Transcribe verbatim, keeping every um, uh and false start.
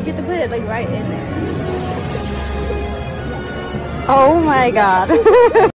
You have to put it like right in there. Oh my god.